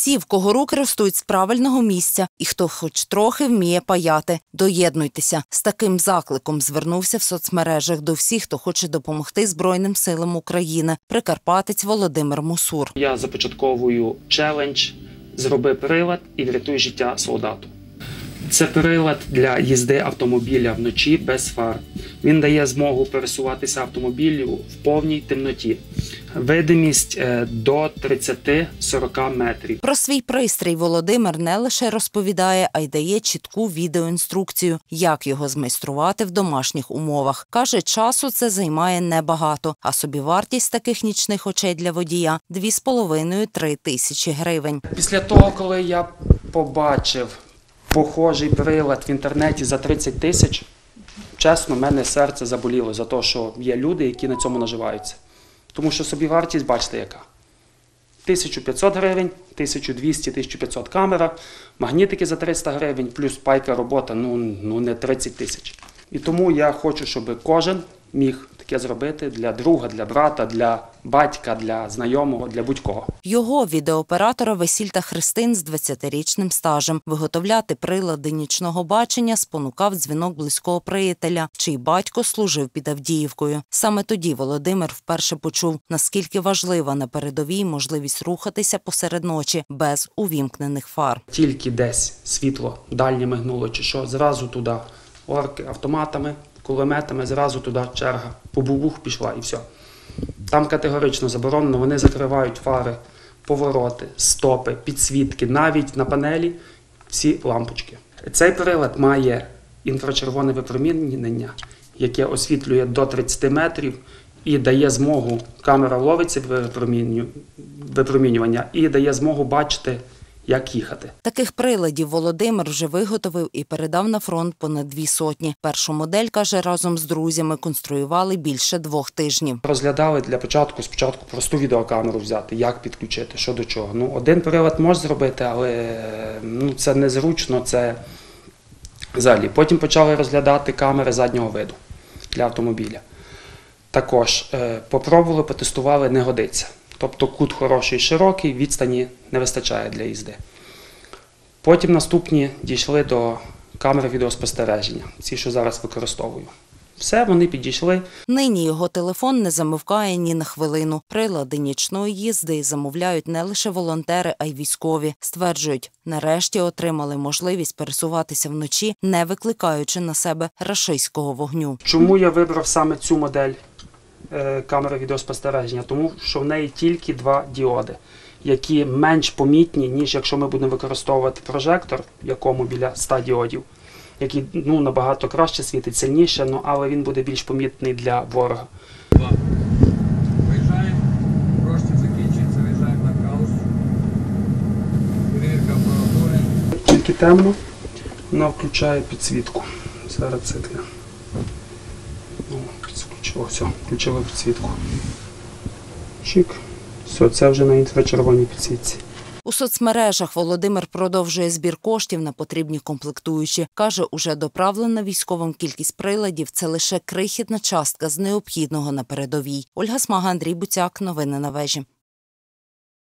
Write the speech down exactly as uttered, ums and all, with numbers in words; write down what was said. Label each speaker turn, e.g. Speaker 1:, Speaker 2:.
Speaker 1: Всі, в кого руки ростуть з правильного місця і хто хоч трохи вміє паяти, доєднуйтеся. З таким закликом звернувся в соцмережах до всіх, хто хоче допомогти Збройним силам України. Прикарпатець Володимир Мусур.
Speaker 2: Я започатковую челендж «Зроби прилад і врятуй життя солдату». Це прилад для їзди автомобіля вночі без фар. Він дає змогу пересуватися автомобілю в повній темноті. Видимість до тридцять-сорок метрів.
Speaker 1: Про свій пристрій Володимир не лише розповідає, а й дає чітку відеоінструкцію, як його змайструвати в домашніх умовах. Каже, часу це займає небагато, а собівартість таких нічних очей для водія – дві з половиною - три тисячі гривень.
Speaker 2: Після того, коли я побачив похожий прилад в інтернеті за тридцять тисяч, чесно, в мене серце заболіло за те, що є люди, які на цьому наживаються. Тому що собівартість, бачите, яка. тисяча п'ятсот гривень, тисяча двісті - тисяча п'ятсот камера, магнітики за триста гривень, плюс пайка робота, ну, ну не тридцять тисяч. І тому я хочу, щоб кожен міг таке зробити для друга, для брата, для батька, для знайомого, для будь-кого.
Speaker 1: Його, відеооператора весіль та хрестин з двадцятирічним стажем, виготовляти прилади нічного бачення спонукав дзвінок близького приятеля, чий батько служив під Авдіївкою. Саме тоді Володимир вперше почув, наскільки важлива на передовій можливість рухатися посеред ночі без увімкнених фар.
Speaker 2: Тільки десь світло дальнє мигнуло чи що, зразу туди орки автоматами, кулеметами, зразу туди черга, по бубух пішла і все. Там категорично заборонено, вони закривають фари, повороти, стопи, підсвітки, навіть на панелі всі лампочки. Цей прилад має інфрачервоне випромінення, яке освітлює до тридцяти метрів і дає змогу, камера ловиться випромінювання і дає змогу бачити, як їхати.
Speaker 1: Таких приладів Володимир вже виготовив і передав на фронт понад дві сотні. Першу модель, каже, разом з друзями конструювали більше двох тижнів.
Speaker 2: Розглядали для початку, спочатку просту відеокамеру взяти, як підключити, що до чого. Ну, один прилад можна зробити, але ну, це незручно, це взагалі. Потім почали розглядати камери заднього виду для автомобіля. Також е, попробували, потестували, не годиться. Тобто кут хороший, широкий, відстані не вистачає для їзди. Потім наступні дійшли до камери відеоспостереження, ці, що зараз використовую. Все, вони підійшли.
Speaker 1: Нині його телефон не замовкає ні на хвилину. Прилади нічної їзди замовляють не лише волонтери, а й військові. Стверджують, нарешті отримали можливість пересуватися вночі, не викликаючи на себе рашистського вогню.
Speaker 2: Чому я вибрав саме цю модель камери відеоспостереження? Тому що в неї тільки два діоди, які менш помітні, ніж якщо ми будемо використовувати прожектор, в якому біля ста діодів, який ну, набагато краще світить, сильніше, ну, але він буде більш помітний для ворога.
Speaker 3: Виїжджаємо, трошки закінчується, виїжджаємо на хаус. Перевірка апаратури.
Speaker 2: Тільки темно, вона включає підсвітку. Зараз це таке. Включило, все, включило підсвітку. Чик. Все, це вже на інфрачервоній підсвітці.
Speaker 1: У соцмережах Володимир продовжує збір коштів на потрібні комплектуючі. Каже, уже доправлена військовим кількість приладів – це лише крихітна частка з необхідного на передовій. Ольга Смага, Андрій Буцяк. Новини на вежі.